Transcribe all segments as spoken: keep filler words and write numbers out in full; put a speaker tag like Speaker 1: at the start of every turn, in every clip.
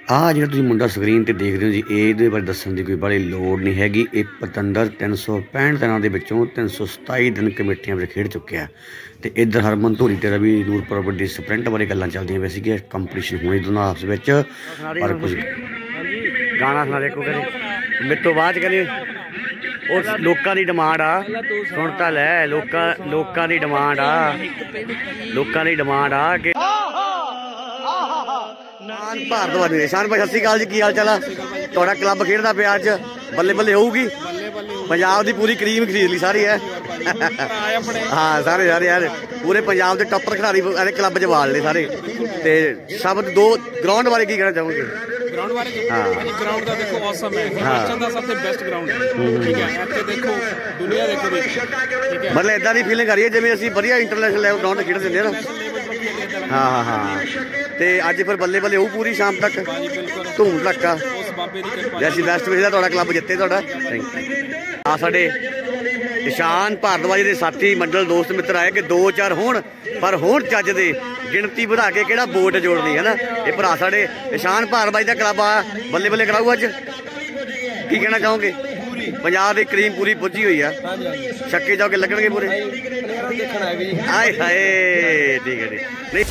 Speaker 1: ਆਹ ਜਿਹੜਾ ਤੁਸੀਂ ਮੁੰਡਾ ਸਕਰੀਨ ਤੇ ਦੇਖ ਰਹੇ ਹੋ ਜੀ, ਇਹਦੇ ਬਾਰੇ ਦੱਸਣ ਦੀ ਕੋਈ ਬੜੀ ਲੋੜ ਨਹੀਂ ਹੈਗੀ। ਇਹ ਪਤੰਦਰ ਤਿੰਨ ਸੌ ਪੈਂਹਠ ਦਿਨਾਂ ਦੇ ਵਿੱਚੋਂ ਤਿੰਨ ਸੌ ਸਤਾਈ ਦਿਨ ਕਮੇਟੀਆਂ ਵਿੱਚ ਖੇਡ ਚੁੱਕਿਆ। ਤੇ ਇੱਧਰ ਹਰਮਨ ਧੂਰੀ ਤੇ ਰਵੀ ਨੂਰਪੁਰ ਵੱਡੀ ਸਪ੍ਰਿੰਟ ਬਾਰੇ ਗੱਲਾਂ ਚੱਲਦੀਆਂ ਪਈਆਂ ਸੀਗੀਆਂ। ਕੰਪੀਟੀਸ਼ਨ ਹੋਣੀ ਦੋਨਾਂ ਆਪਸ ਵਿੱਚ, ਪਰ ਕੁਝ ਗਾਣਾ ਸੁਣਾ ਦੇ ਕੋ ਕਰੇ ਮੇਰੇ ਤੋਂ ਬਾਅਦ ਕਰੇ। ਉਹ ਲੋਕਾਂ ਦੀ ਡਿਮਾਂਡ ਆ, ਸੁਣ ਤਾਂ ਲੈ। ਲੋਕਾਂ ਲੋਕਾਂ ਦੀ ਡਿਮਾਂਡ ਆ, ਲੋਕਾਂ ਦੀ ਡਿਮਾਂਡ ਆ ਕਿ ਭਾਰਤਵਾਜ ਨੇ। ਸ਼ਾਨ ਭਾਈ ਸਤਿ ਸ਼੍ਰੀ ਅਕਾਲ ਜੀ, ਕੀ ਹਾਲ ਚਾਲ ਆ ਤੁਹਾਡਾ? ਕਲੱਬ ਖੇਡਦਾ ਪਿਆ ਅੱਜ, ਬੱਲੇ ਬੱਲੇ ਹੋਊਗੀ। ਪੰਜਾਬ ਦੀ ਪੂਰੀ ਕਰੀਮ ਖਰੀਦ ਲਈ ਸਾਰੀ ਹੈ। ਹਾਂ ਸਾਰੇ ਸਾਰੇ ਯਾਰ ਪੂਰੇ ਪੰਜਾਬ ਦੇ ਟੱਪਰ ਖਿਡਾਰੀ ਇਹਦੇ ਕਲੱਬ 'ਚ ਵਾਲ ਨੇ ਸਾਰੇ। ਤੇ ਸਭ ਦੋ ਗਰਾਊਂਡ ਬਾਰੇ ਕੀ ਕਹਿਣਾ ਚਾਹੋਗੇ?
Speaker 2: ਗਰਾਊਂਡ ਬਾਰੇ ਹਾਂ ਗਰਾਊਂਡ ਦਾ ਦੇਖੋ ਔਸਮ ਹੈ, ਹਿਮਾਚਲ ਦਾ ਸਭ ਤੋਂ ਬੈਸਟ ਗਰਾਊਂਡ ਹੈ। ਠੀਕ ਹੈ, ਇੱਥੇ ਦੇਖੋ ਦੁਨੀਆ ਦੇਖੋ ਵੀ ਠੀਕ ਹੈ, ਮਤਲਬ ਇਦਾਂ ਦੀ ਫੀਲਿੰਗ ਆ ਰਹੀ ਹੈ ਜਿਵੇਂ ਅਸੀਂ ਵਧੀਆ ਇੰਟਰਨੈਸ਼ਨਲ ਲੈਵਲ ਗਰਾਊਂਡ ਖੇਡ ਦਿੰਦੇ ਹਾਂ ਨਾ।
Speaker 1: ਹਾਂ ਹਾਂ ਹਾਂ ਤੇ ਅੱਜ ਫਿਰ ਬੱਲੇ ਬੱਲੇ ਹੋਊ ਪੂਰੀ ਸ਼ਾਮ ਤੱਕ ਧੂਮ ਧੜੱਕਾ। ਜੈਸੀ ਬੈਸਟ ਵਿਸ਼ਦਾ ਤੁਹਾਡਾ ਕਲੱਬ ਜਿੱਤੇ ਤੁਹਾਡਾ। ਆ ਸਾਡੇ ਇਸ਼ਾਨ ਭਾਰਤਵਾਜ ਦੇ ਸਾਥੀ ਮੰਡਲ ਦੋਸਤ ਮਿੱਤਰ ਆਏ ਕਿ ਦੋ ਚਾਰ ਹੋਣ, ਪਰ ਹੋਣ ਚੱਜ ਦੇ, ਗਿਣਤੀ ਵਧਾ ਕੇ ਕਿਹੜਾ ਵੋਟ ਜੋੜਨੀ ਹੈ ਨਾ। ਇਹ ਭਰਾ ਸਾਡੇ ਇਸ਼ਾਨ ਭਾਰਤਵਾਜ ਦਾ ਕਲੱਬ ਆ, ਬੱਲੇ ਬੱਲੇ ਕਰਾਊ ਅੱਜ। ਕੀ ਕਹਿਣਾ ਚਾਹੋਗੇ? ਪੰਜਾਬ ਦੀ ਕਰੀਮ ਪੂਰੀ ਪੁੱਜੀ ਹੋਈ ਆ, ਛੱਕੇ ਜਾ ਕੇ ਲੱਗਣਗੇ ਪੂਰੇ। ਆਏ ਹਾਏ ਠੀਕ ਹੈ ਜੀ। ਨਹੀਂ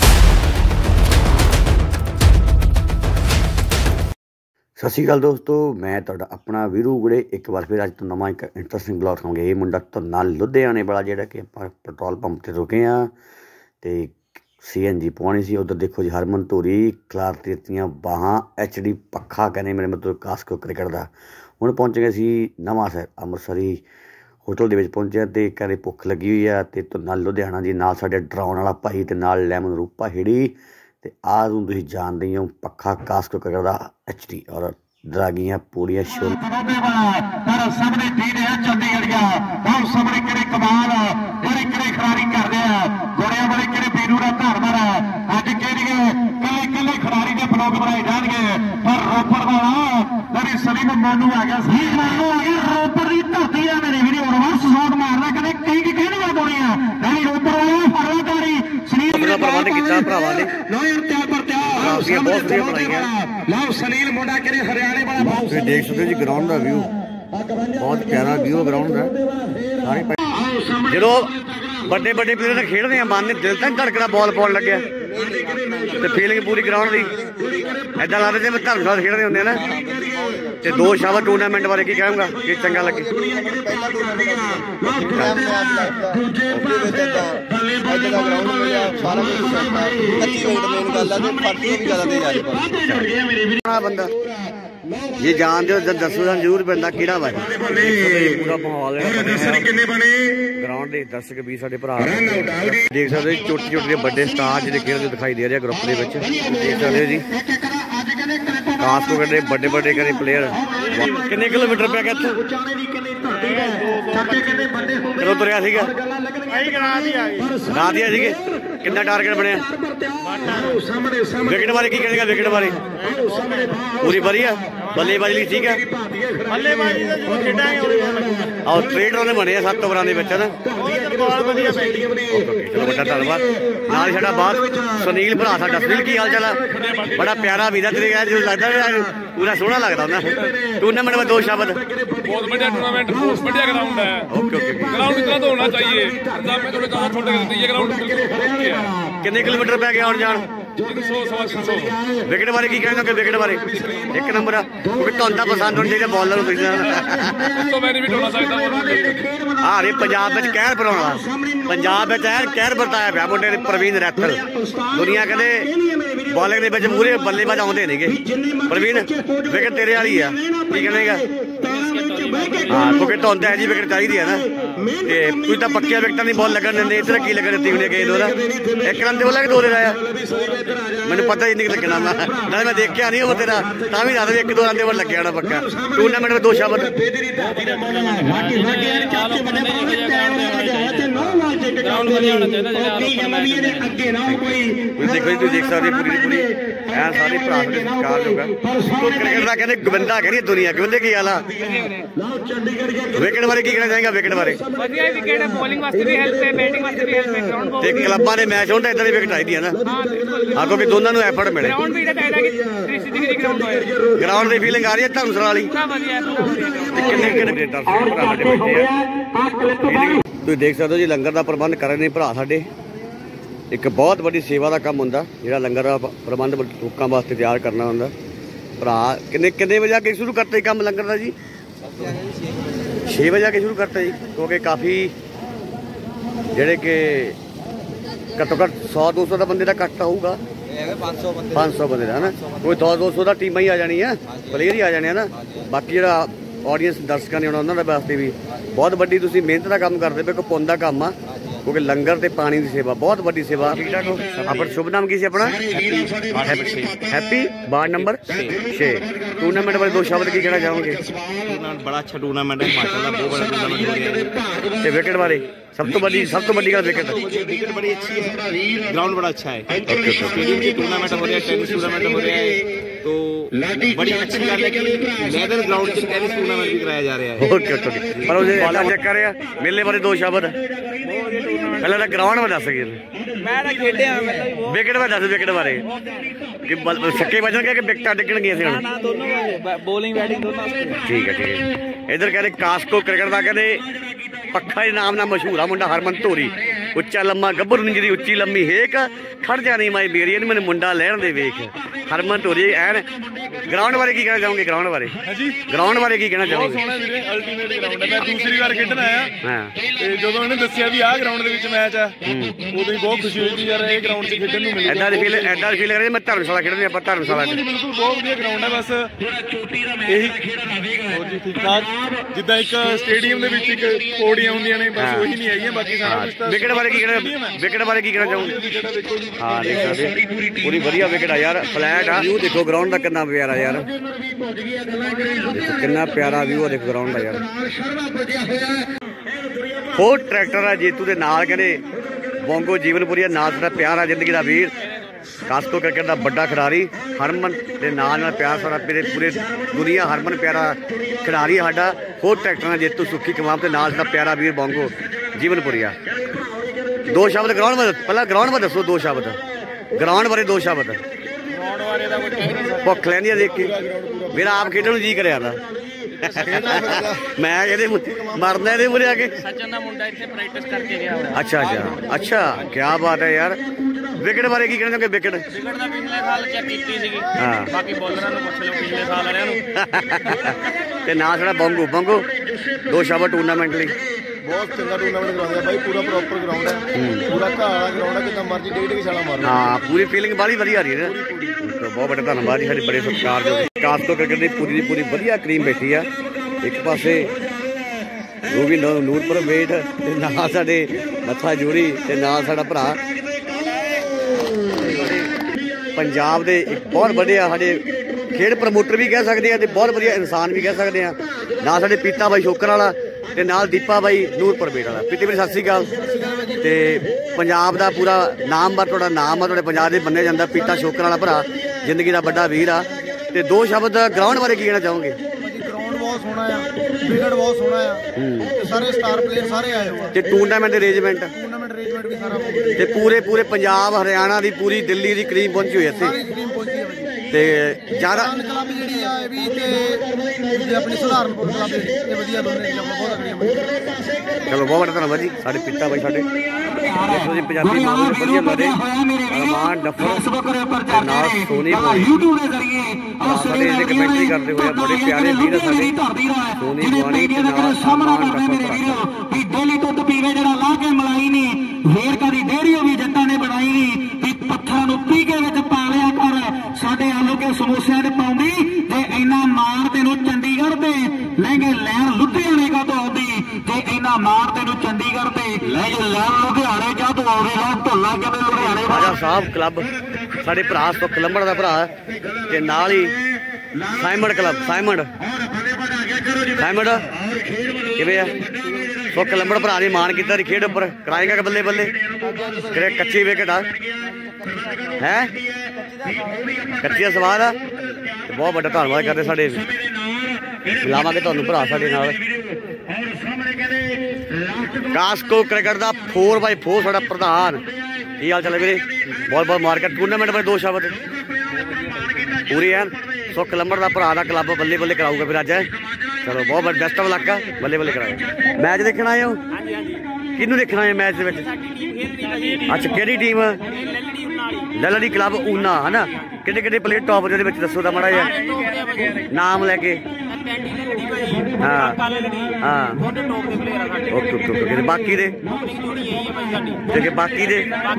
Speaker 1: ਸਤਿ ਸ਼੍ਰੀ ਅਕਾਲ ਦੋਸਤੋ, ਮੈਂ ਤੁਹਾਡਾ ਆਪਣਾ ਵੀਰੂ ਗੁੜੇ ਇੱਕ ਵਾਰ ਫਿਰ ਅੱਜ ਤੋਂ ਨਵਾਂ ਇੱਕ ਇੰਟਰਸਟਿੰਗ ਬਲੌਗ ਖਾਵਾਂਗੇ। ਇਹ ਮੁੰਡਾ ਧੰਨਾ ਲੁਧਿਆਣੇ ਵਾਲਾ ਜਿਹੜਾ ਕਿ ਆਪਾਂ ਪੈਟਰੋਲ ਪੰਪ 'ਤੇ ਰੁਕੇ ਹਾਂ ਅਤੇ ਸੀ ਐਨ ਜੀ ਪਵਾਉਣੀ ਸੀ। ਉੱਧਰ ਦੇਖੋ ਜੀ ਹਰਮਨ ਧੂਰੀ ਖਿਲਾਰ ਦਿੱਤੀਆਂ ਬਾਹਾਂ, ਐਚ ਡੀ ਪੱਖਾ ਕਹਿੰਦੇ ਮੇਰੇ ਮਤਲਬ ਕਾਸਕੋ ਕ੍ਰਿਕਟ ਦਾ। ਹੁਣ ਪਹੁੰਚ ਗਏ ਸੀ ਨਵਾਂ ਸ਼ਹਿਰ ਅੰਮ੍ਰਿਤਸਰੀ ਹੋਟਲ ਦੇ ਵਿੱਚ ਪਹੁੰਚਿਆ ਅਤੇ ਘਰੇ ਭੁੱਖ ਲੱਗੀ ਹੋਈ ਆ। ਅਤੇ ਧੰਨਾ ਲੁਧਿਆਣਾ ਜੀ ਨਾਲ ਸਾਡੇ ਡਰਾਉਣ ਵਾਲਾ ਭਾਈ ਅਤੇ ਨਾਲ ਲੈਮਨ ਰੂਪਾ ਹੇੜੀ। ਅਤੇ ਆਹ ਨੂੰ ਤੁਸੀਂ ਜਾਣਦੇ ਹੋ ਪੱਖਾ ਕਾਸਕੋ ਕ੍ਰਿਕਟ ਦਾ ਐਚ ਡੀ ਔਰ ਦਰਾਗੀਆਂ ਪੂਰੀਆਂ ਸ਼ੋਰ
Speaker 3: ਸਾਹਮਣੇ ਟੀਮ ਹੈ ਚੰਡੀਗੜ੍ਹ ਬਹੁਤ ਸਾਹਮਣੇ ਕਿਹੜੇ ਕਮਾਲ ਬੜੇ ਕਿਹੜੇ ਖਿਡਾਰੀ ਕਰਦੇ ਆ ਗੋੜਿਆਂ ਵਾਲੇ ਕਿਹੜੇ ਬੀਰੂ ਦਾ ਧਾਰਮਰ ਹੈ। ਅੱਜ ਕਿਹੜੀਏ ਕੱਲੇ ਕੱਲੇ ਖਿਡਾਰੀ ਦੇ ਬਲੋਕ ਬਣਾਏ ਜਾਣਗੇ, ਪਰ ਰੋਪੜ ਵਾਲਾ ਜਿਹੜੀ ਸਲੀਮ ਮਾਨੂ ਆ ਗਿਆ ਸੀ ਮਾਨੂ ਆ ਗਿਆ ਰੋਪੜ ਦੀ ਧਰਤੀ ਆ ਮੇਰੇ ਵੀਡੀਓ ਰਿਵਰਸ ਸ਼ਾਟ ਮਾਰਦਾ ਕਦੇ ਕਈ ਕੀ ਕਹਿਣੀਆਂ ਗੋੜੀਆਂ ਨਹੀਂ ਰੋਪੜ ਵਾਲਾ ਫਰਵਾਕਾਰੀ ਸਲੀਮ
Speaker 1: ਦਾ ਪ੍ਰਬੰਧ ਕੀਤਾ ਭਰਾਵਾਂ ਨੇ।
Speaker 3: ਲੋ ਯਾਰ ਤਿਆਰ ਪਰ ਤਿਆਰ ਬਹੁਤ ਵਧੀਆ ਬਣਾਈਆਂ। ਲਓ ਸਲੀਲ ਮੁੰਡਾ ਕਿਹੜੇ ਹਰਿਆਣੇ ਵਾਲਾ ਬਹੁਤ
Speaker 1: ਤੁਸੀਂ ਦੇਖ ਸਕਦੇ ਹੋ ਜੀ ਗਰਾਊਂਡ ਦਾ ਵਿਊ, ਬਹੁਤ ਪਿਆਰਾ ਵਿਊ ਗਰਾਊਂਡ ਦਾ। ਸਾਰੇ ਜਦੋਂ ਵੱਡੇ ਵੱਡੇ ਪਲੇਅਰ ਖੇਡਦੇ ਆ ਮਨ ਦਿਲ ਤਾਂ ਧੜਕਦਾ ਬਾਲ ਪਾਉਣ ਲੱਗਿਆ ਤੇ ਫੀਲਿੰਗ ਪੂਰੀ ਗਰਾਊਂਡ ਦੀ ਏਦਾਂ ਲੱਗਦਾ ਜਿਵੇਂ ਧਰਮਸ਼ਾਲਾ ਖੇਡਦੇ ਹੁੰਦੇ ਆ ਨਾ। ਤੇ ਦੋ ਸ਼ਾਬਤ ਟੂਰਨਾਮੈਂਟ ਬਾਰੇ ਕੀ ਕਹਾਂਗਾ ਕਿ ਚੰਗਾ ਲੱਗੇ? ਬੰਦਾ ਜੇ ਜਾਣਦੇ ਹੋ ਦੱਸੋ ਸਾਨੂੰ ਜ਼ਰੂਰ ਪੈਂਦਾ ਕਿਹੜਾ ਵਾ ਪੂਰਾ ਮਾਹੌਲ ਗਰਾਊਂਡ ਦੇ। ਦਰਸ਼ਕ ਵੀ ਸਾਡੇ ਭਰਾ ਦੇਖ ਸਕਦੇ ਛੋਟੇ ਛੋਟੇ ਵੱਡੇ ਸਟਾਰ ਜਿਹੜੇ ਖੇਡਦੇ ਦਿਖਾਈ ਦੇ ਰਹੇ ਗਰੁੱਪ ਦੇ ਵਿੱਚ। ਦੇਖ ਸਕਦੇ ਹੋ ਜੀ ਕਾਸਕੋ ਦੇ ਵੱਡੇ ਵੱਡੇ ਕਰੇ ਪਲੇਅਰ। ਕਿੰਨੇ ਕਿਲੋਮੀਟਰ ਪਿਆ ਗਿਆ ਇੱਥੋਂ? ਕਦੋਂ ਤੁਰਿਆ ਸੀਗਾ? ਰਾਤ ਹੀ ਸੀਗੇ। ਕਿੰਨਾ ਟਾਰਗੇਟ ਬਣਿਆ? ਵਿਕਟ ਬਾਰੇ ਕੀ ਕਹਿਣੇਗਾ? ਵਿਕਟ ਬਾਰੇ ਪੂਰੀ ਵਧੀਆ ਬੱਲੇਬਾਜ਼ੀ ਲਈ ਠੀਕ ਹੈ। ਬੱਲੇਬਾਜ਼ੀ ਆਹ ਟ੍ਰੇਡ ਉਹਨੇ ਬਣੇ ਆ ਸੱਤ ਓਵਰਾਂ ਦੇ ਵਿੱਚ ਨਾ। ਚਲੋ ਵੱਡਾ ਧੰਨਵਾਦ। ਨਾਲ ਸਾਡਾ ਬਾਤ ਸੁਨੀਲ ਭਰਾ ਸਾਡਾ। ਸੁਨੀਲ ਕੀ ਹਾਲ ਚਾਲ ਆ? ਬੜਾ ਪਿਆਰਾ ਵੀਰਾ ਤੇਰੇ ਜਦੋਂ ਲੱਗਦਾ ਪੂਰਾ ਸੋਹਣਾ ਲੱਗਦਾ ਹੁੰਦਾ। टूर्नामेंट में दो शब्द।
Speaker 2: बहुत बढ़िया टूर्नामेंट, बहुत बढ़िया ग्राउंड है।
Speaker 1: ओके ओके
Speaker 2: ग्राउंड इतना तो होना चाहिए। पंजाब में थोड़े ज्यादा छोटे करते हैं, ये ग्राउंड बिल्कुल।
Speaker 1: कितने किलोमीटर पे गया और जान? विकेट बारे की कहना कि विकेट बारे एक नंबर क्योंकि तुहानू पसंद होनी चाहिए बॉलर
Speaker 2: तो बेनिफिट होना चाहिए।
Speaker 1: हाँ रे पंजाब में कहर बनाना, पंजाब में कहर बरताया पाया मुंडे प्रवीण रैथल। दुनिया कहते बॉलिंग के मूहरे बल्लेबाज आउंदे नहींगे। प्रवीण विकेट तेरे वाली है की कहेगा? हाँ क्योंकि तुहानू तो ऐसी विकेट चाहिए है ना। तुसीं तां पक्कियां विकेटां दी बॉल लगन दिंदे, इधर की लगन दित्ती होनी गेंद ओहदा एक रन ते बोला कि दो दे लाया मैंने पता ही नहीं लगना। मैं मैं देखा नहीं वो तेरा तां भी ज्यादा एक दो रन पर लगे होना पक्का। टूर्नामेंट में दो शब्द देखो जी, देख सकते पूरी पूरी ऐ सारे भरा सरकार होगा। क्रिकेट का कहते गोविंदा कह रही दुनिया गोविंदे की हाल आ। विकेट बारे की कहना चाहेगा? विकेट बारे क्लबा ने मैच होता इदा विकेट आई दी है ना। हाँ क्योंकि दोनों एफर्ट मिले। ग्राउंड की फीलिंग आ रही है धर्मशाला वाली तुसीं देख सकते हो जी लंगर का प्रबंध कर रहे हैं भरा साडे एक बहुत बड़ी सेवा का काम होंदा जिहड़ा लंगर का प्रबंध लोगों वास्ते तैयार करना होंदा भरा किन्ने किन्ने बजे आके शुरू करते काम लंगर का जी छे बजे आके शुरू करते जी क्योंकि काफ़ी जेडे कि घट्टो घट्ट सौ दो सौ का बंदे का कट्ट होगा पाँच सौ बंदे का है ना कोई दो दो सौ का टीम ही आ जानी है प्लेयर ही आ जाने है ना बाकी जो ऑडियंस दर्शकों ने उन्होंने वास्ते भी बहुत बड़ी तुम मेहनत का काम करते पे पुण्य का काम आ क्योंकि लंगर ते पानी की सेवा बहुत बड़ी सेवा ठीक ठाक हो अपना शुभ नाम की अपना हैप्पी वार्ड नंबर छे टूर्नामेंट बारे दो शब्द की कहना चाहोगे
Speaker 2: बड़ा अच्छा टूर्नामेंट है माशाल्लाह बहुत बड़ा टूर्नामेंट हो रहा है
Speaker 1: विकेट बारे सब तो बड़ी सब तो बड़ी गल विकेट
Speaker 2: विकेट बड़ी अच्छी है ग्राउंड बड़ा अच्छा है स्टेडियम की टूर्नामेंट हो रहा है टेनिस टूर्नामेंट हो रहा है तो बड़ी अच्छी गल है कि लेदर ग्राउंड से टेनिस टूर्नामेंट भी कराया जा रहा है
Speaker 1: ओके ओके पर उसे चेक कर रहा मेले बारे दो शब्द पहले तो ग्राउंड में दस
Speaker 2: मैं ना खेडे
Speaker 1: विकेट में दस विकेट बारे कि छक्के बजन कि विकेटा डिगणगियां सी
Speaker 2: ना दोनों बॉलिंग बैटिंग दोनों
Speaker 1: ठीक है ठीक है इधर कहते कास्को क्रिकेट का कहते पक्खा नाम ना मशहूर आ मुंडा हरमन धोरी उच्चा लम्मा गब्बरू जी उच्ची लम्मी हेक खड़ जानी माई बेरी मैंने मुंडा लैन दे वेख हरमन धोरी एन ग्राउंड बारे की कहना चाहोगे ग्राउंड बारे ग्राउंड बारे की कहना चाहोगे
Speaker 2: अल्टीमेट ग्राउंड है मैं दूसरी बार खेडन आया हां ते जदों इन्हें दस्सिया भी आ ग्राउंड दे विच मैच है उदों ही बहुत खुशी हुई कि यार ये ग्राउंड से खेडन नु मिल
Speaker 1: ऐदा दी फील ऐदा दी फील कर मैं धर्मशाला खेडने ਆਪਾਂ ਧਰਮशाला
Speaker 2: बिल्कुल बहुत ਵਧੀਆ ग्राउंड है बस यही और जी ठीक ठाक जिद्दां एक स्टेडियम ਦੇ ਵਿੱਚ ਇੱਕ ਪੌੜੀਆਂ ਹੁੰਦੀਆਂ ਨੇ ਬਸ ਉਹੀ ਨਹੀਂ ਹੈਗੀਆਂ ਬਾਕੀ ਸਾਰਾ ਕੁਝ ਤਾਂ
Speaker 1: ਵਿਕਟ ਬਾਰੇ ਕੀ ਕਹਿਣਾ ਵਿਕਟ ਬਾਰੇ ਕੀ ਕਹਿਣਾ ਚਾਹੋਗੇ ਹਾਂ ਦੇਖ ਸਕਦੇ ਪੂਰੀ ਵਧੀਆ ਵਿਕਟ ਆ ਯਾਰ ਫਲੈਟ ਆ ਵਿਊ ਦੇਖੋ ਗਰਾਊਂਡ ਦਾ ਕਿੰਨਾ ਪਿਆਰਾ ਯਾਰ ਕਿੰਨਾ ਪਿਆਰਾ ਵਿਊ ਆ ਦੇਖੋ ਗਰਾਊਂਡ ਦਾ ਯਾਰ ਹੋਰ ਟਰੈਕਟਰ ਆ ਜੇਤੂ ਦੇ ਨਾਲ ਕਹਿੰਦੇ ਬੋਂਗੋ ਜੀਵਨਪੁਰੀ ਨਾਲ ਸਾਡਾ ਪਿਆਰਾ ਜ਼ਿੰਦਗੀ ਦਾ ਵੀਰ ਕਾਸਕੋ क्रिकेट का बड़ा खिडारी हरमन के नाल प्यार सारा पूरे दुनिया हरमन प्यारा खिडारी साडा होर ट्रैक्टर जेतू सुखी कमाम के नाल साडा प्यारा वीर बोंगो जीवनपुरिया दो शब्द ग्राउंड में पहला ग्राउंड में दसो दो शब्द ग्राउंड बारे दो शब्द भुख लैंदी देख के मेरा आप खेडन जी करे आंदा मैं मरना ये मुरे आके अच्छा अच्छा अच्छा क्या बात है यार विकेट बारे की कहना चाहोगे विकेट
Speaker 2: विकेट ਦਾ ਪਿਛਲੇ ਸਾਲ ਚੈੱਕ ਕੀਤੀ ਸੀਗੀ ਹਾਂ ਬਾਕੀ ਬੋਲਰਾਂ ਨੂੰ ਪੁੱਛ ਲਓ ਪਿਛਲੇ ਸਾਲ ਵਾਲਿਆਂ ਨੂੰ
Speaker 1: ਤੇ ਨਾ ਸਾਡਾ ਬੰਗੂ ਬੰਗੂ ਦੋ ਸ਼ਾਬਾ ਟੂਰਨਾਮੈਂਟ ਲਈ
Speaker 4: ਬਹੁਤ ਚੰਗਾ ਟੂਰਨਾਮੈਂਟ ਕਰਾਉਂਦੇ ਆ ਬਾਈ ਪੂਰਾ ਪ੍ਰੋਪਰ ਗਰਾਊਂਡ ਹੈ ਪੂਰਾ ਘਾਹ ਵਾਲਾ ਗਰਾਊਂਡ ਹੈ ਜਿੱਦਾਂ ਮਰਜ਼ੀ ਡੇਢ ਕੇ ਛਾਲਾ ਮਾਰੋ
Speaker 1: ਹਾਂ ਪੂਰੀ ਫੀਲਿੰਗ ਬਾਲੀ ਵਧੀਆ ਆ ਰਹੀ ਹੈ ਬਹੁਤ ਬੜਾ ਧੰਨਵਾਦ ਜੀ ਸਾਡੇ ਬੜੇ ਸਤਿਕਾਰ ਜੋ ਕਾਸਕੋ ਕ੍ਰਿਕਟ ਦੀ ਪੂਰੀ ਦੀ ਪੂਰੀ ਵਧੀਆ ਟੀਮ ਬੈਠੀ ਆ ਇੱਕ ਪਾਸੇ ਉਹ ਵੀ ਨੂਰਪੁਰ ਵੇਟ ਤੇ ਨਾਲ ਸਾਡੇ ਮੱਥਾ ਜੋੜੀ ਤੇ ਨਾਲ ਸਾਡਾ ਭਰਾ पंजाब के एक बहुत बढ़िया साढ़े खेड प्रमोटर भी कह सकते हैं तो बहुत बढ़िया इंसान भी कह सकते हैं ना साढ़े पीता भाई शोकर वाला ते नाल दीपा भाई नूरपुर बेट वाला पीते भाई सत श्री अकाल ते पंजाब का पूरा नाम बार थोड़ा नाम है थोड़े पंजाब से बन्ने जाता पीता शोकर वाला भरा जिंदगी का बड़ा वीर आ ते दो शब्द ग्राउंड बारे की कहना चाहोगे
Speaker 4: ग्राउंड बहुत सोहना है विकेट बहुत सोहना है सारे स्टार प्लेयर सारे आए हुए
Speaker 1: ते टूर्नामेंट अरेंजमेंट
Speaker 4: टूर्नामेंट अरेंजमेंट भी सारा
Speaker 1: ते पूरे पूरे पंजाब हरियाणा की पूरी दिल्ली की क्रीम पहुंची हुई है
Speaker 4: टीम पहुंची है
Speaker 1: ते ज्यादा
Speaker 4: क्लब ਜਿਹੜੀ ਆ ਇਹ ਵੀ ਤੇ ਆਪਣੀ ਸਧਾਰਨਪੁਰ ਕਲੱਬ ਇਹ ਵਧੀਆ ਦੋਨੇ ਚੀਜ਼ਾਂ ਬਹੁਤ ਅਗੜੀਆਂ
Speaker 1: ਚਲੋ ਬਹੁਤ ਬੜਾ ਧੰਨਵਾਦ ਜੀ ਸਾਡੇ ਪਿੱਤਾ ਬਾਈ ਸਾਡੇ ਦੇਖੋ ਜੀ ਪੰਜਾਬੀ ਮਾਹੌਲ ਵਧੀਆ ਮਾਰੇ ਅਰਮਾਨ ਡੱਫਰ ਨਾਲ ਸੋਨੀ ਬੋਲੀ
Speaker 3: YouTube ਦੇ ਜ਼ਰੀਏ
Speaker 1: ਸਾਡੇ ਇਹਦੇ ਕਮੈਂਟਰੀ ਕਰਦੇ ਹੋਏ ਬੜੇ ਪਿਆਰੇ ਵੀਰ ਸਾਡੇ ਸੋਨੀ ਬੋਲੀ ਤੇ ਨਾਲ
Speaker 3: ਸਾਹਮਣਾ ਕਰਦੇ ਮੇਰੇ ਵੀਰੋ ਵੀ ਡੇਲੀ ਦੁੱਧ ਪੀਵੇ ਜਿਹੜਾ ਲਾ ਕੇ ਮਲਾਈ ਨਹੀਂ ਵੇਰਕਾ ਦੀ ਡੇਅਰੀ ਵੀ ਜੱਟਾਂ ਨੇ ਬਣਾਈ ਨਹੀਂ ਵੀ ਪੱਥਰਾਂ ਨੂੰ ਪੀਕੇ ਵਿੱਚ ਪਾ ਲਿਆ ਕਰ ਸਾਡੇ ਆਲੂ ਕੇ ਸਮੋਸਿਆਂ ਦੇ ਪਾਉਂਦੀ ਜੇ ਇੰਨਾ ਮਾਣ ਤੈਨੂੰ ਚੰਡੀਗੜ੍ਹ ਦੇ ਲਹਿੰਗੇ ਲੈਣ ਲੁਧਿਆਣੇ ਕਾ ਤੋਂ ਆਉਂਦੀ ਜੇ ਇੰਨਾ ਮਾਣ ਤੈਨੂੰ ਚੰਡੀਗੜ੍ਹ ਦੇ ਲਹਿੰਗੇ ਲੈਣ ਲੁਧਿਆਣੇ ਕਾ ਤੋਂ ਆਉਂਦੀ ਲੋਕ ਢੋਲਾ ਕਿਵੇਂ ਲੁਧਿਆਣੇ
Speaker 1: ਰਾਜਾ ਸਾਹਿਬ ਕਲੱਬ ਸਾਡੇ ਭਰਾ ਸੁੱਖ ਲੰਬੜ ਦਾ ਭਰਾ ਤੇ ਨਾਲ ਹੀ ਸਾਈਮੰਡ ਕਲੱਬ ਸਾਈਮੰਡ ਸਾਈਮੰਡ ਕਿਵੇਂ ਆ ਸੁੱਖ ਲੰਬੜ ਭਰਾ ਨੇ ਮਾਣ ਕੀਤਾ ਦੀ ਖੇਡ ਉੱਪਰ ਕਰਾਏਗਾ ਕਿ ਬੱਲੇ ਬੱਲੇ ਕਿਹੜੇ ਕੱਚੀ ਵਿਕਟ ਆ ਹੈ ਕੱਚੀ ਸਵਾਦ ਆ ਤੇ ਬਹੁਤ ਵੱਡਾ ਧੰਨਵਾਦ ਕਰਦੇ ਸਾਡੇ ਮਿਲਾਵਾਂਗੇ ਤੁਹਾਨੂੰ ਭਰਾ ਸਾਡੇ ਨਾਲ ਕਾਸਕੋ ਕ੍ਰਿਕਟ ਦਾ फोर बाई फोर साਡਾ ਪ੍ਰਧਾਨ ਕੀ ਹਾਲ ਚਾਲ ਵੀਰੇ ਬਹੁਤ ਬਹੁਤ ਮਾਰਕੀਟ ਟੂਰਨਾਮੈਂਟ ਬਾਰੇ ਦੋ ਸ਼ਬਦ पूरी है सुख लंबर का भरा का क्लब बल्ले बल्ले कराऊगा फिर अज। चलो बहुत बेस्ट ऑफ लक है, बल्ले बल्ले कराओ। मैच देखना आए हो? किनू देखना है मैच दे विच? अच्छा केड़ी टीम? ललड़ी क्लब ऊना है ना। किहड़े किहड़े प्लेयर टॉप जो दसो तो माड़ा जिहा नाम लैके। हाँ हाँ ओके ओके ओके बाकी दे बाकी दे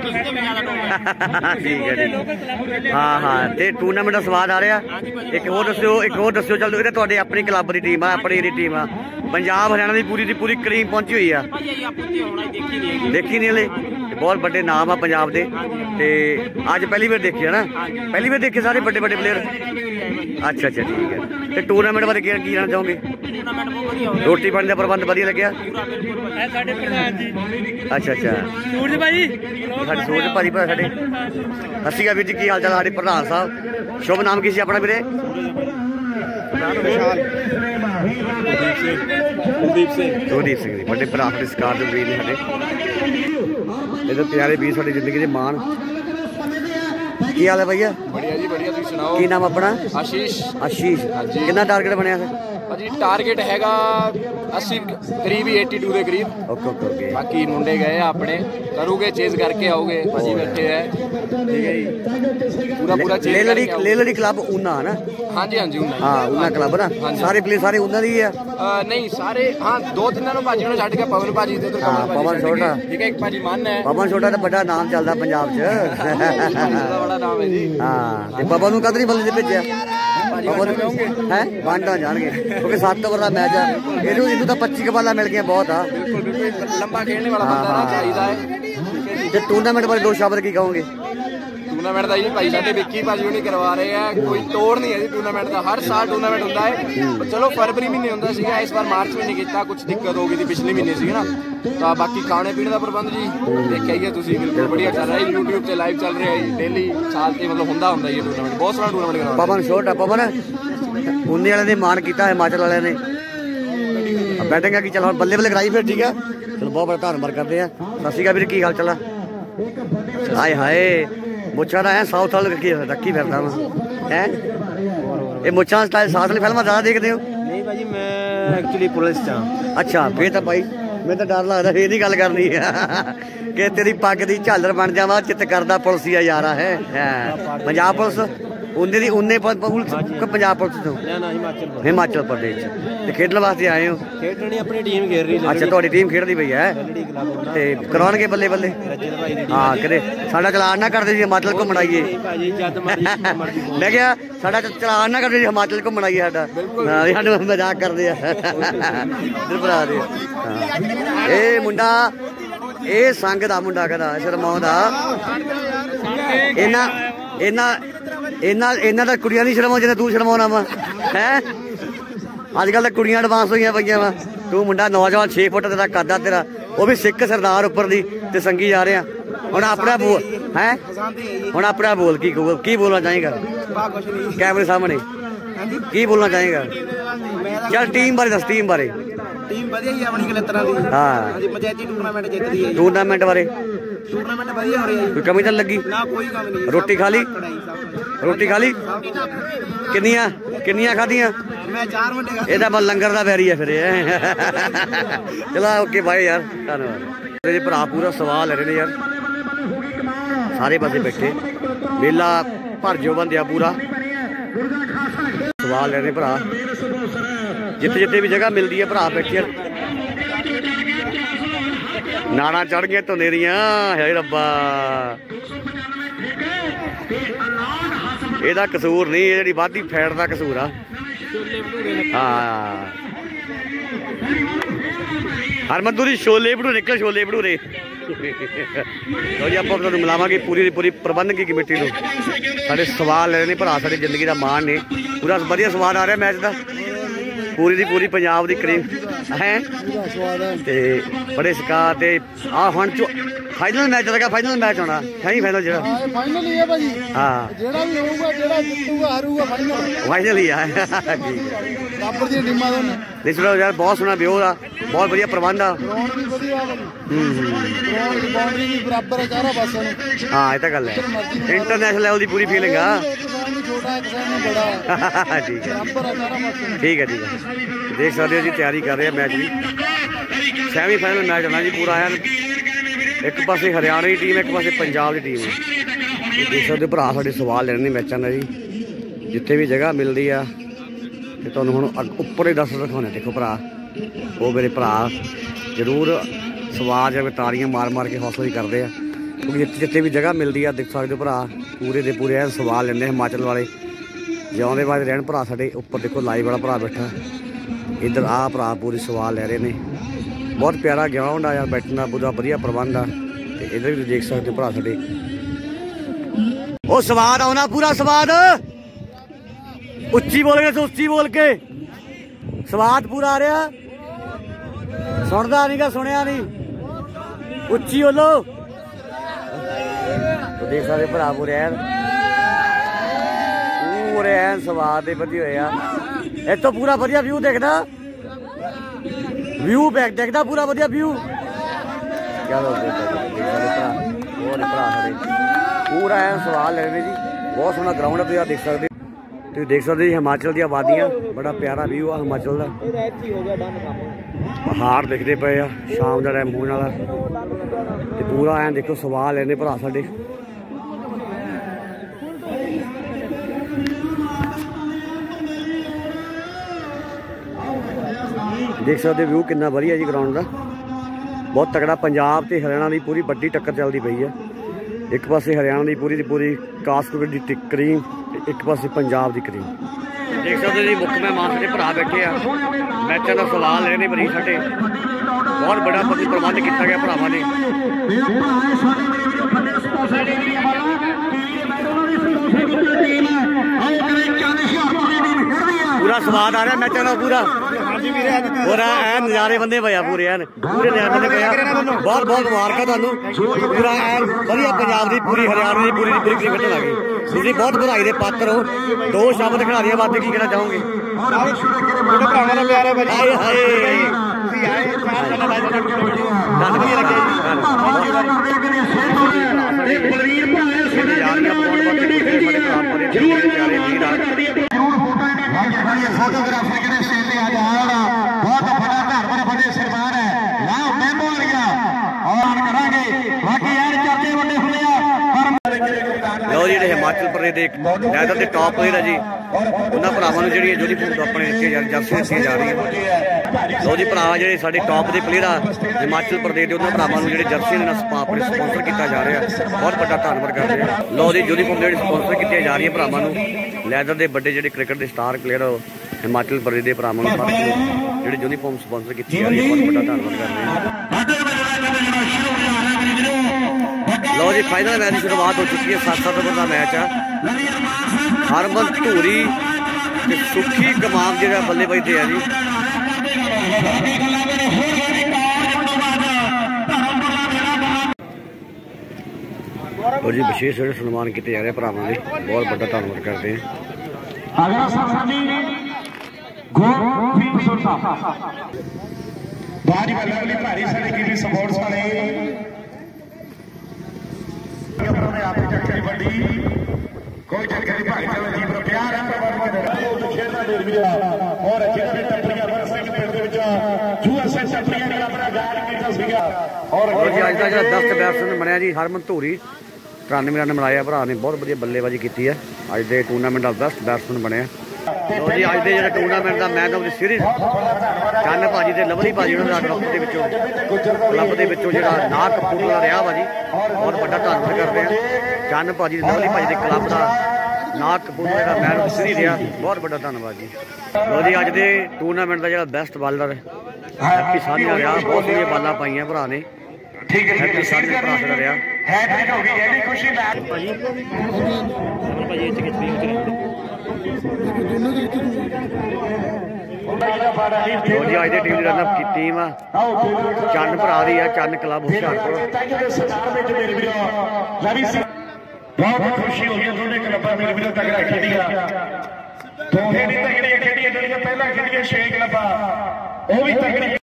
Speaker 1: ठीक है ठीक। हाँ हाँ तो टूरनामेंट का स्वाद आ रहा। एक होर दस्यो एक होर दस्यो चलो ये तुहाडे अपनी क्लब की टीम है, अपनी टीम है। पंजाब हरियाणा की पूरी की पूरी क्रीम पहुंची हुई है, देखी नहीं हले। बहुत बड़े नाम आ पंजाब के। अज पहली बार देखे है ना? पहली बार देखे सारे बड़े बड़े प्लेयर। अच्छा अच्छा ठीक है। तो टूरनामेंट बारे की कहना चाहोगे? रोटी पानी का प्रबंध वधिया लग्या? अच्छा अच्छा सूरज भाई सूरज भाजी भरा साडे। सत श्री अकाल वीर जी, की हाल चाल? साडे प्रधान साहब शुभ नाम की सी अपना वीरे? कुलदीप सिंह जी बड़े भरा साडे सरकार दे वीर ने साडे। इधर प्यारे वीर साडी जिंदगी दे मान। की हाल है भैया? बढ़िया जी बढ़िया, तुसीं सुणाओ। की नाम अपना? आशीष। आशीष कितना टारगेट बनया भाजी? टारगेट हैगा अस्सी करीब ही बयासी के करीब। Okay okay okay. बाकी मुंडे गए अपने करोगे चेज करके आओगे भाजी बैठे है ठीक है जी पूरा पूरा चेज। लेलड़ी लेलड़ी क्लब ऊना है ना? हाँ जी हाँ जी ऊना। हाँ ऊना क्लब ना। सारे प्लेयर सारे ऊना दी है? नहीं सारे हाँ दो तीन भाजी ने छड्ड के पवन भाजी ते पवन छोटा ठीक है। एक भाजी मन है पवन छोटा तो बड़ा नाम चलदा पंजाब च बड़ा नाम है जी। हाँ ते पवन नूं कद नहीं बल्ले भेजिया? पवन है वांडा जाणगे क्योंकि सत्त ओवर का मैच है। इनू इनू तो पच्ची कबाला मिल गया बहुत आ। बिल्कुल बिल्कुल लंबा खेलने वाला बंदा चाहिदा है। ते टूर्नामेंट बारे दो शब्द की कहोगे? टूर्नामेंट का जी भाई साडे विक्की भाजी नहीं करवा रहे हैं, कोई तोड़ नहीं है जी टूर्नामेंट का। हर साल टूर्नामेंट होता है। चलो फरवरी महीने होता है, इस बार मार्च महीने किया, कुछ दिक्कत हो गई थी पिछले महीने से ना। तो बाकी खाने पीने का प्रबंध जी देखा ही है तुसीं, बिल्कुल बढ़िया चल रहा है। यूट्यूब से लाइव चल रहा है डेली साल से, मतलब होंदा होंदा ये टूर्नामेंट बहुत सारा टूर्नामेंट करवा। पवन शॉट है पवन उन्नी वाले ने मान किया हिमाचल वाले ने बैटिंग की। चलो बल्ले बल्ले कराई फिर ठीक है। चलो बहुत बड़ा धन्यवाद करते हैं। सत श्री अकाल वीर, की हाल चला? हाय हाय मुच्छा ना है साउथ वाल रखी रखी फिरदा वा है। ये मुच्छा स्टाइल साउथ वाली फिल्मां ज़्यादा देखते हो? नहीं भाजी मैं एक्चुअली पुलिस च। अच्छा फिर तो भाई मैं तो डर लगता फिर नहीं गल करनी कि तेरी पग की झालर बन जावा चित करदा पुलिसिया यारा है। पंजाब पुलिस उन्ने दी उन्ने पुलिस पंजाब पुलिस तो हिमाचल प्रदेश ते खेडण वास्ते आए हो? खेडणी अपनी टीम खेल रही। अच्छा तुहाडी टीम खेडदी पई है ते कराउणगे बल्ले बल्ले? हाँ कदे साडा चलान ना करदे जी हिमाचल घुम्मण आइए। मैं क्या साडा चलान ना करदे जी हिमाचल घुम्मण आइए साडा साडा मजाक करदे आ इधर भरा दे। ए मुंडा ए संग दा मुंडा कहदा शर्माउंदा इन्ना इन्ना इन्ना इन्ना तो कुड़ियां नहीं शर्मा जिन्हें तू शर्माना वा है। अजकल तो कुड़ियां एडवांस हुई पई वा। तू मुंडा नौजवान छे फुट तेरा कद तेरा वो भी सिख सरदार उपर दी ते संगी जा रहे हुण अपना बोल है। हुण अपना बोल की की बोलना चाहेगा कैमरे सामने की बोलना चाहेगा? चल टीम बारे दस टीम बारे। टीम वधिया ही अपनी कलतरा दी। हां जी पंचायती टूर्नामेंट जितदी है। टूर्नामेंट बारे टूर्नामेंट वधिया हो रही है, कोई कमी तो लगी ना? कोई कमी नहीं। रोटी खा ली? रोटी खा ली किन्नियां किन्नियां खादियां? मैं चार वंडे। ਇਹਦਾ ਬਲ ਲੰਗਰ ਦਾ ਵੈਰੀ ਹੈ ਫਿਰ ਇਹ। ਚਲੋ ਓਕੇ ਬਾਈ ਯਾਰ ਧੰਨਵਾਦ। ਮੇਰੇ ਭਰਾ ਪੂਰਾ ਸਵਾਲ ਲੈ ਰਹੇ ਨੇ ਯਾਰ ਸਾਰੇ ਪਾਸੇ ਬੈਠੇ ਮੇਲਾ ਭਰ ਜੋ ਬੰਦਿਆ ਪੂਰਾ ਸਵਾਲ ਲੈ ਰਹੇ ਭਰਾ ਜਿੱਥੇ ਜਿੱਥੇ ਵੀ ਜਗ੍ਹਾ ਮਿਲਦੀ ਹੈ ਭਰਾ ਬੈਠੇ ਨਾਣਾ ਚੜ ਗਏ ਧੁਨੇਰੀਆਂ ਹੈ ਰੱਬਾ। ਇਹਦਾ ਕਸੂਰ ਨਹੀਂ, ਇਹ ਜਿਹੜੀ ਵਾਧੀ ਫੈਟ ਦਾ ਕਸੂਰ ਆ। ਹਾਂ ਹਰਮਨ ਦੂਰੀ ਛੋਲੇ ਭਟੂਰੇ ਨਿਕਲ ਛੋਲੇ ਭਟੂਰੇ। ਲਓ ਜੀ ਆਪਾਂ ਤੁਹਾਨੂੰ ਮਿਲਾਵਾਂਗੇ ਪੂਰੀ ਦੀ ਪੂਰੀ ਪ੍ਰਬੰਧਕੀ ਕਮੇਟੀ ਨੂੰ। ਸਾਡੇ ਸਵਾਲ ਲੈ ਰਹੇ ਨੇ ਭਰਾ ਸਾਡੇ ਜ਼ਿੰਦਗੀ ਦਾ ਮਾਣ ਨੇ। ਪੂਰਾ ਵਧੀਆ ਸਵਾਦ ਆ ਰਿਹਾ ਮੈਚ ਦਾ। पूरी दी पूरी पंजाब दी करीब है ते बड़े सकार ते आ हुण फाइनल मैच लगा। फाइनल मैच होना है फाइनल जेड़ा फाइनल ही है भाजी। हां जेड़ा भी होऊगा जेड़ा जितूगा हारूगा फाइनल फाइनल ही है। ठीक है बराबर दी टीमां दोने देखो यार बहुत सोहना व्यू दा बहुत बढ़िया प्रबंध आ। ग्राउंड भी बढ़िया है हम्म ग्राउंड दी बाउंड्री भी बराबर है चारों पासों। हां ये तो गल है इंटरनेशनल लेवल दी पूरी फीलिंग आ।
Speaker 4: ਛੋਟਾ ਇੱਕ ਸਾਈਡ ਨੂੰ ਬੜਾ
Speaker 1: ठीक है
Speaker 4: ਬਰਾਬਰ ਆ ਸਾਰਾ ਪਾਸੇ
Speaker 1: ठीक है ठीक है देख सकते हो जी तैयारी कर रहे हैं मैच भी सैमी फाइनल मैच होना जी पूरा है एक पासे हरियाणा की टीम एक पासे पंजाब की टीम है देख सकते भरा साडे सवाल लेने मैचों का जी जिथे भी जगह मिलती है तो तुहानूं हुण उपर ही दस दिखाने देखो भरा वो मेरे भरा जरूर सवाल या ताड़ियां मार मार के हौसला ही करते हैं क्योंकि जिथे जिथे भी जगह मिलती है देख सकते हो भरा पूरे के पूरे एन सवाल लेंदे हिमाचल वाले जिउंदे बाद रहन भरा साडे उपर देखो लाइव वाला भरा बैठा इधर आ भरा पूरी सवाल लै रहे हैं बहुत प्यारा ग्राउंड आ यार बैठने का पूरा वधिया प्रबंध आ ते इधर भी देख सकते हो भरा साडे ओ स्वाद आना पूरा स्वाद उच्ची बोल के उच्ची बोल के स्वाद पूरा आ रहा सुनता नहीं का सुनिया नहीं उच्ची बोलो तो देख सकते भरा पूरे एन पूरे एन स्वाद दे बधी होए आ इस तो पूरा वधिया व्यू देखना व्यू बैक देखना पूरा वधिया व्यू चलो पूरा एन स्वाद लेने जी बहुत सोहना ग्राउंड है तुम देख सकते तुम देख सकते जी हिमाचल दी आबादियां बड़ा प्यारा व्यू आ हिमाचल का पहाड़ दिखते पे आ शाम का टाइम होने वाला पूरा एन देखो सवाल लेने भरा साडे देख सकते व्यू कितना वधिया जी ग्राउंड का बहुत तगड़ा पंजाब ते हरियाणा की पूरी बड़ी टक्कर चलती पई है एक पासे हरियाणा की पूरी की पूरी कासगढ़ की क्रीम एक पासे पंजाब की क्रीम देख सकते जी मुख्य मेहमान साडे भरा बैठे आ मैचों का सवाल लेने बड़ी साडे बहुत बड़ा प्रबंध किया गया भरावां ने पूरा स्वाद आ रहा मैचों का पूरा पूरा एन नज़ारे बंदे पे पूरे एन पूरे नज़ारे बंदे पे बहुत बहुत मुबारक तुहानूं पूरा एन वधिया पंजाब की पूरी हरियाणा की पूरी पूरी क्रिकेट लगी तुसीं बहुत बधाई के पात्र हो दो शब्द खिडारियों वास्ते की कहना चाहोगे फोटोग्राफर के स्टेज पे आ जाएगा बहुत बड़ा धर्म बड़े सरदार है ना मेमो लिया और करांगे बाकी यार चलते बड़े हुए लो जी हिमाचल प्रदेश के लैदर के टॉप प्लेयर है जी उन्होंने भरावां जी यूनीफॉर्म अपने जर्सी दित्तियां जा रही है लो जी भरा जो साढ़े टॉप के प्लेयर आ हिमाचल प्रदेश के उन्होंने भरावां जी जर्सी अपने स्पॉन्सर किया जा रहा है बहुत बड़ा धन्यवाद करते हैं लो जी यूनीफॉर्म जी स्पॉन्सर की जा रही है भरावां लैदर के बड़े जो क्रिकेट के स्टार प्लेयर हिमाचल प्रदेश के भरावां जो यूनीफॉर्म स्पॉन्सर की जा रही है बहुत बड़ा धन्यवाद करते हैं लो जी फाइनल मैच की शुरुआत हो चुकी है सात सत्त ओवर का मैच है हरमन धूरी सुखी कमाम जो बल्लेबाजी है जी और जी विशेष जो सन्मान किए जा रहे हैं भरावां दे बहुत बड़ा धन्यवाद करते हैं कोई जानकारी भाई अजीब प्यार खेलना डेरबिया और जिन्होंने टप्परियां बरसिंह पिंड दे जूआ से टप्परियां ने अपना गाल कीता सीगा और अज का जो दस बैट्समैन बनया जी हरमन धूरी तिरानवे रन बनाया भरा ने बहुत वधिया बल्लेबाजी की है अज के टूर्नामेंट का दस बैट्समैन बनया लो जी अज के जो टूर्नामेंट का मैन ऑफ द सीरीज चन्न भाजी से लवली भाजी उन्होंने क्लब के क्लब के जो नाग कपूरला रहा वा जी बहुत बड़ा धन्यवाद करते हैं चन्न भाजी लवली भाजी के क्लब का नाग कपूरला का मैन ऑफ द सीरीज रहा बहुत बड़ा धन्यवाद जी लो जी अज के टूर्नामेंट का जो बेस्ट बॉलर हैप्पी सानिया रहा बहुत सारिया बालां पाइया भरा ने हैप्पी सानिया भरा साडा रहा जी अज टीम रनअप की टीम चन्न भरा दी है चन्न क्लब हुशियारपुर बहुत खुशी होगी दोनों क्लबां मेरे वीरों तगड़ा खेलिया दोहे नहीं तगड़ियां खेलियां पहला खेलिया छे क्लबां वो भी तगड़ी